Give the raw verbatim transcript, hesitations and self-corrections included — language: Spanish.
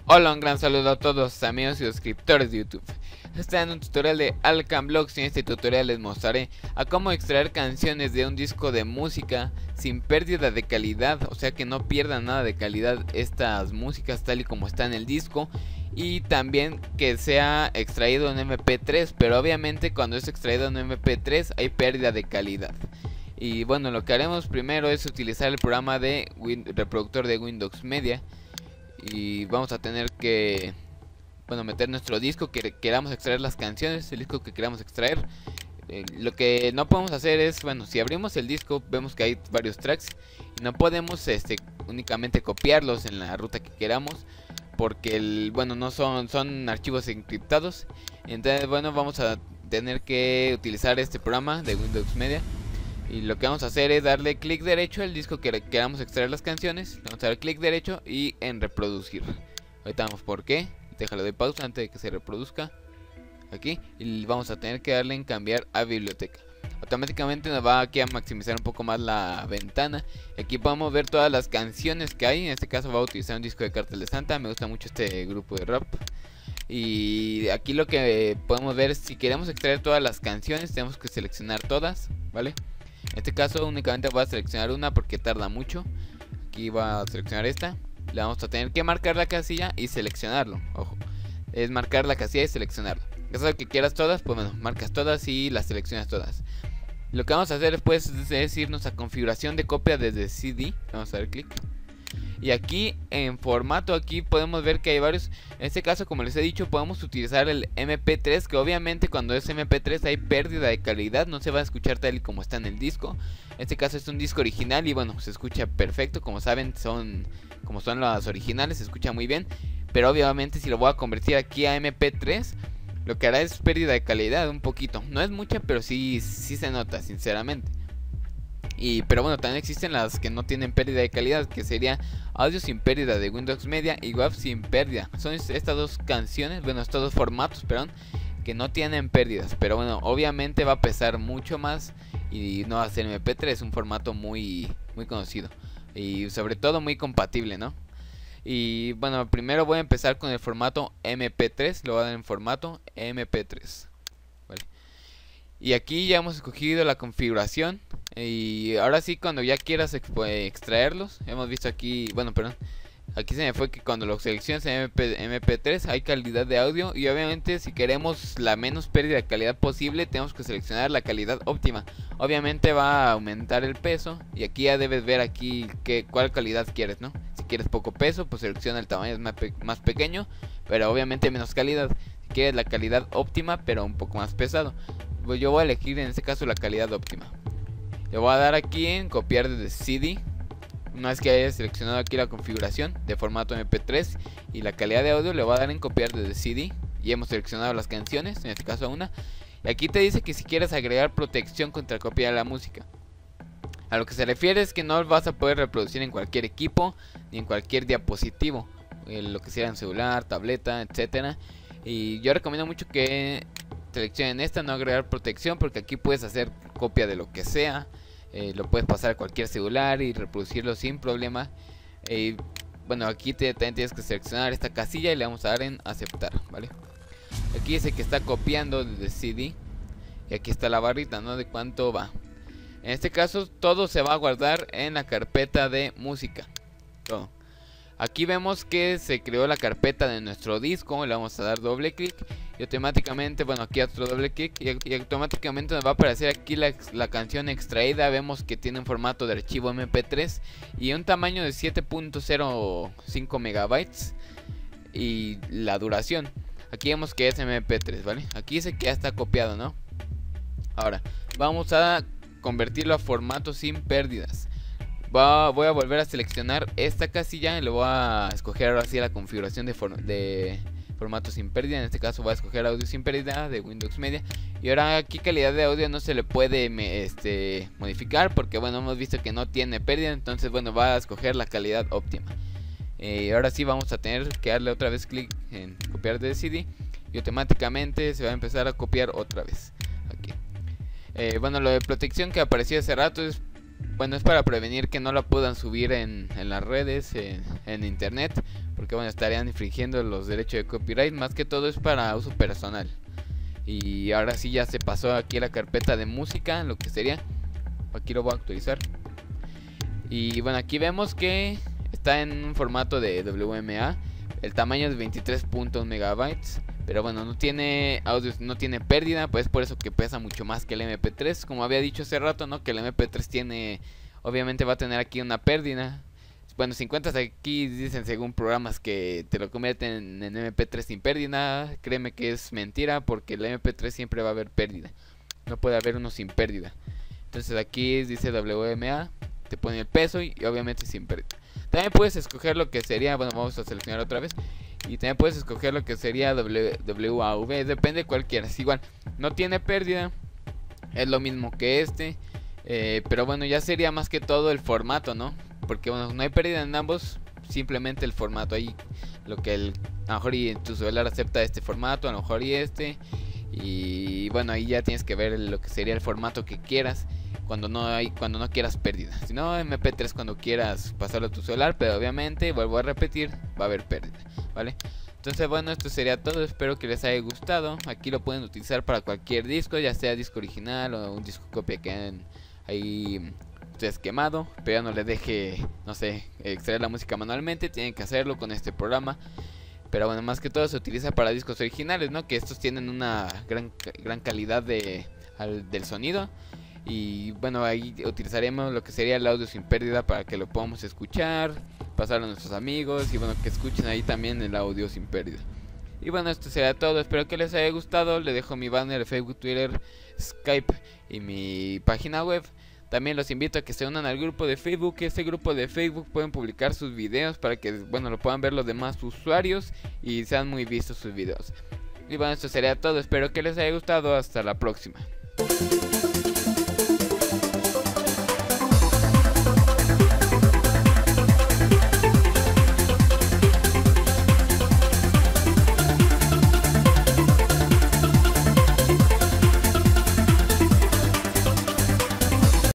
Hola, un gran saludo a todos amigos y suscriptores de YouTube. Estoy en un tutorial de Alcanblox y en este tutorial les mostraré a cómo extraer canciones de un disco de música sin pérdida de calidad, o sea que no pierdan nada de calidad estas músicas tal y como está en el disco, y también que sea extraído en eme pe tres, pero obviamente cuando es extraído en eme pe tres hay pérdida de calidad. Y bueno, lo que haremos primero es utilizar el programa de Win reproductor de Windows Media. Y vamos a tener que, bueno, meter nuestro disco que queramos extraer las canciones, el disco que queramos extraer. Eh, lo que no podemos hacer es, bueno, si abrimos el disco vemos que hay varios tracks y no podemos este únicamente copiarlos en la ruta que queramos, porque el, bueno, no son son archivos encriptados. Entonces, bueno, vamos a tener que utilizar este programa de Windows Media. Y lo que vamos a hacer es darle clic derecho al disco que queramos extraer las canciones. Vamos a dar clic derecho y en reproducir. Ahorita vamos por qué. Déjalo de pausa antes de que se reproduzca. Aquí. Y vamos a tener que darle en cambiar a biblioteca. Automáticamente nos va aquí a maximizar un poco más la ventana. Aquí podemos ver todas las canciones que hay. En este caso va a utilizar un disco de Cartel de Santa. Me gusta mucho este grupo de rap. Y aquí lo que podemos ver es si queremos extraer todas las canciones, tenemos que seleccionar todas, ¿vale? En este caso únicamente voy a seleccionar una porque tarda mucho. Aquí voy a seleccionar esta. Le vamos a tener que marcar la casilla y seleccionarlo. Ojo, es marcar la casilla y seleccionarlo. En caso de que quieras todas, pues bueno, marcas todas y las seleccionas todas. Lo que vamos a hacer después es irnos a configuración de copia desde ce de. Vamos a dar clic. Y aquí en formato, aquí podemos ver que hay varios. En este caso, como les he dicho, podemos utilizar el eme pe tres, que obviamente cuando es eme pe tres hay pérdida de calidad, no se va a escuchar tal y como está en el disco. En este caso es un disco original y bueno, se escucha perfecto. Como saben, son como son las originales, se escucha muy bien. Pero obviamente si lo voy a convertir aquí a eme pe tres, lo que hará es pérdida de calidad un poquito. No es mucha, pero sí, sí se nota, sinceramente. Y, pero bueno, también existen las que no tienen pérdida de calidad, que sería audio sin pérdida de Windows Media y web sin pérdida. Son estas dos canciones, bueno, estos dos formatos, perdón, que no tienen pérdidas. Pero bueno, obviamente va a pesar mucho más y no va a ser eme pe tres, un formato muy, muy conocido y sobre todo muy compatible, ¿no? Y bueno, primero voy a empezar con el formato eme pe tres, lo voy a dar en formato eme pe tres. Vale. Y aquí ya hemos escogido la configuración. Y ahora sí, cuando ya quieras extraerlos, hemos visto aquí, bueno, perdón, aquí se me fue que cuando lo seleccionas en eme pe tres hay calidad de audio. Y obviamente si queremos la menos pérdida de calidad posible, tenemos que seleccionar la calidad óptima. Obviamente va a aumentar el peso y aquí ya debes ver aquí que, cuál calidad quieres, ¿no? Si quieres poco peso, pues selecciona el tamaño más, pe más pequeño, pero obviamente menos calidad. Si quieres la calidad óptima, pero un poco más pesado, pues yo voy a elegir en este caso la calidad óptima. Le voy a dar aquí en copiar desde ce de. Una vez que haya seleccionado aquí la configuración de formato eme pe tres y la calidad de audio, le voy a dar en copiar desde ce de. Y hemos seleccionado las canciones, en este caso una. Y aquí te dice que si quieres agregar protección contra copia de la música. A lo que se refiere es que no vas a poder reproducir en cualquier equipo ni en cualquier dispositivo, eh, lo que sea en celular, tableta, etcétera. Y yo recomiendo mucho que seleccionen esta, no agregar protección, porque aquí puedes hacer copia de lo que sea. Eh, lo puedes pasar a cualquier celular y reproducirlo sin problema. Eh, bueno, aquí te, también tienes que seleccionar esta casilla y le vamos a dar en aceptar, ¿vale? Aquí dice que está copiando desde ce de. Y aquí está la barrita, ¿no? De cuánto va. En este caso todo se va a guardar en la carpeta de música. Todo. Aquí vemos que se creó la carpeta de nuestro disco. Le vamos a dar doble clic y automáticamente, bueno, aquí otro doble clic y, y automáticamente nos va a aparecer aquí la, la canción extraída. Vemos que tiene un formato de archivo eme pe tres y un tamaño de siete punto cero cinco megabytes y la duración. Aquí vemos que es eme pe tres, ¿vale? Aquí dice que ya está copiado, ¿no? Ahora vamos a convertirlo a formato sin pérdidas. Va, voy a volver a seleccionar esta casilla y le voy a escoger ahora sí la configuración de, for de formato sin pérdida. En este caso voy a escoger audio sin pérdida de Windows Media. Y ahora aquí calidad de audio no se le puede me, este, modificar, porque bueno, hemos visto que no tiene pérdida. Entonces bueno, va a escoger la calidad óptima. Eh, ahora sí vamos a tener que darle otra vez clic en copiar de ce de. Y automáticamente se va a empezar a copiar otra vez aquí. Eh, bueno, lo de protección que aparecía hace rato es... bueno, es para prevenir que no la puedan subir en, en las redes, en, en internet, porque bueno, estarían infringiendo los derechos de copyright. Más que todo es para uso personal. Y ahora sí ya se pasó aquí a la carpeta de música, lo que sería. Aquí lo voy a actualizar. Y bueno, aquí vemos que está en un formato de W M A. El tamaño es veintitrés punto uno megabytes. Pero bueno, no tiene audio, no tiene pérdida, pues por eso que pesa mucho más que el M P tres. Como había dicho hace rato, ¿no? Que el M P tres tiene, obviamente va a tener aquí una pérdida. Bueno, si encuentras aquí, dicen según programas que te lo convierten en M P tres sin pérdida. Créeme que es mentira, porque el M P tres siempre va a haber pérdida. No puede haber uno sin pérdida. Entonces aquí dice W M A, te pone el peso y, y obviamente sin pérdida. También puedes escoger lo que sería, bueno, vamos a seleccionar otra vez. Y también puedes escoger lo que sería W A V, depende de cuál quieras. Igual, no tiene pérdida, es lo mismo que este. Eh, pero bueno, ya sería más que todo el formato, ¿no? Porque bueno, no hay pérdida en ambos, simplemente el formato. Ahí lo que el, a lo mejor y tu celular acepta este formato, a lo mejor y este. Y bueno, ahí ya tienes que ver lo que sería el formato que quieras. Cuando no hay, cuando no quieras pérdida. Si no, M P tres cuando quieras pasarlo a tu celular. Pero obviamente, vuelvo a repetir, va a haber pérdida, ¿vale? Entonces bueno, esto sería todo, espero que les haya gustado. Aquí lo pueden utilizar para cualquier disco, ya sea disco original o un disco copia que hayan ahí ustedes quemado, pero ya no les deje, no sé, extraer la música manualmente, tienen que hacerlo con este programa. Pero bueno, más que todo se utiliza para discos originales, ¿no? Que estos tienen una gran, gran calidad de, al, del sonido. Y bueno, ahí utilizaremos lo que sería el audio sin pérdida para que lo podamos escuchar, pasarlo a nuestros amigos y bueno, que escuchen ahí también el audio sin pérdida. Y bueno, esto será todo, espero que les haya gustado. Les dejo mi banner de Facebook, Twitter, Skype y mi página web. También los invito a que se unan al grupo de Facebook. Este grupo de Facebook pueden publicar sus videos para que bueno, lo puedan ver los demás usuarios y sean muy vistos sus videos. Y bueno, esto sería todo, espero que les haya gustado, hasta la próxima.